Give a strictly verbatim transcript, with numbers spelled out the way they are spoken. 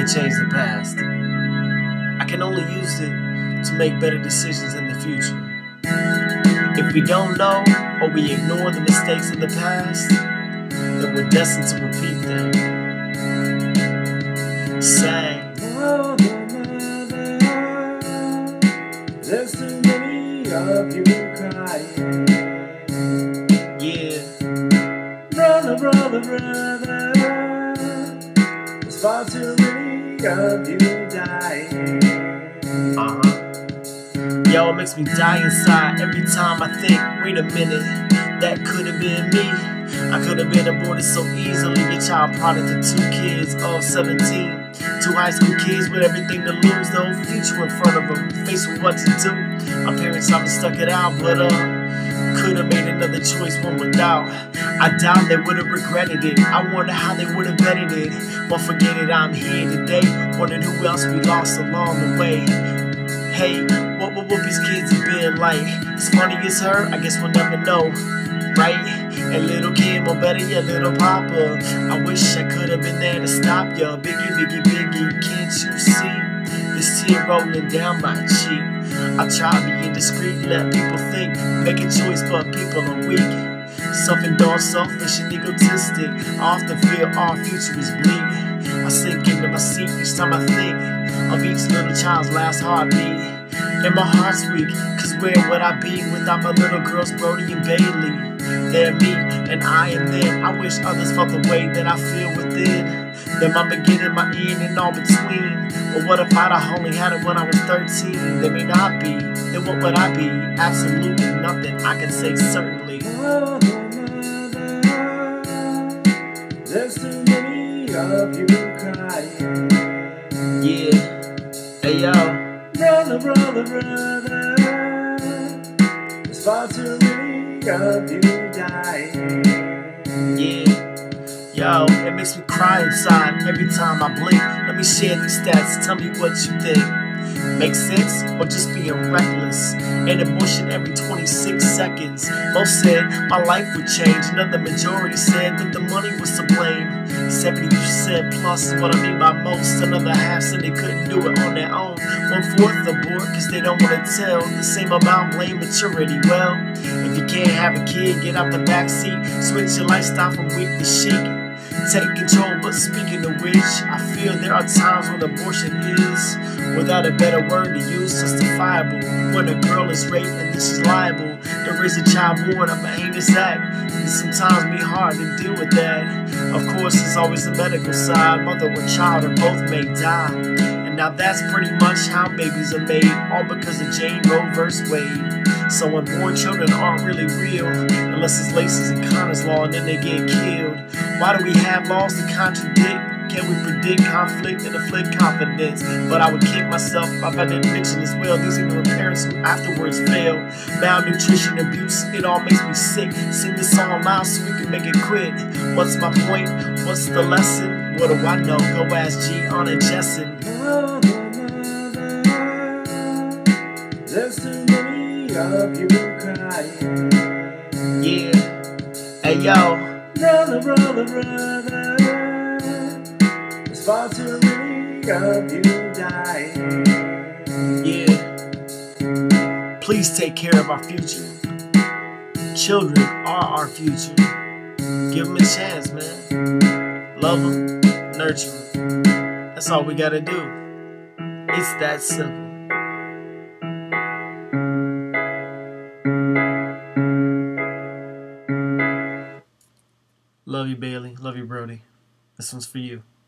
can't change the past. I can only use it to make better decisions in the future. If we don't know or we ignore the mistakes of the past, then we're destined to repeat them. Sang. There's too many of you crying. Yeah. Brother, brother, brother, there's far too many of you dying. Uh-huh. Yo, it makes me die inside every time I think, wait a minute, that could have been me. I could have been aborted so easily. Your child product of two kids, all seventeen. Two high school kids with everything to lose, the whole future in front of them, faced with what to do. My parents often stuck it out, but uh, could have made another choice, one without. I doubt they would have regretted it. I wonder how they would have vetted it. But forget it, I'm here today, wondering who else we lost along the way. Hey, what would Whoopi's kids have been like? As funny as her, I guess we'll never know, right? And little Kim, or better yet, little Papa, I wish I could have been there to stop ya. Biggie, Biggie, Biggie, can't you see this tear rolling down my cheek? I try to be indiscreet, let people think, make a choice, but people are weak. Self-indulged, selfish, and egotistic. I often feel our future is bleak. I sink into my seat each time I think of each little child's last heartbeat. And my heart's weak, cause where would I be without my little girls Brody and Bailey? They're me, and I am them. I wish others felt the way that I feel within. Them my beginning, my end, and all between. But what if I'd have only had it when I was thirteen? They may not be, then what would I be? Absolutely nothing, I can say certainly. Oh, mother, there's too many of you crying. Yeah, hey yo. Brother, brother, brother, there's far too many of you dying. Yeah, yo, it makes me cry inside every time I blink. Let me share these stats, tell me what you think. Make sense, or just being reckless? An abortion every twenty-six seconds. Most said my life would change, another majority said that the money was to blame. seventy percent plus is what I mean by most. Another half said they couldn't do it on their own. One fourth abort cause they don't want to tell. The same amount blame maturity. Well, if you can't have a kid, get out the backseat. Switch your lifestyle from weak to chic. Take control, but speaking of which, I feel there are times when abortion is, without a better word to use, justifiable. When a girl is raped and this is liable to raise a child born of an heinous act, it can sometimes be hard to deal with that. Of course, there's always the medical side. Mother or child or both may die. And now that's pretty much how babies are made, all because of Jane Roe versus Wade. So unborn children aren't really real, unless it's laces and Connor's law and then they get killed. Why do we have laws that contradict? Can we predict conflict and inflict confidence? But I would kick myself if I didn't mention as well these ignorant parents who afterwards fail. Malnutrition, abuse, it all makes me sick. Sing this song loud so we can make it quit. What's my point? What's the lesson? What do I know? Go ask Gianna Jessen. Oh, mother, there's too many of you crying. Yeah, hey yo. Brother, brother, brother, there's far too many of you dying. Yeah. Please take care of our future. Children are our future. Give them a chance, man. Love them, nurture them. That's all we gotta do. It's that simple. Love you, Bailey. Love you, Brody. This one's for you.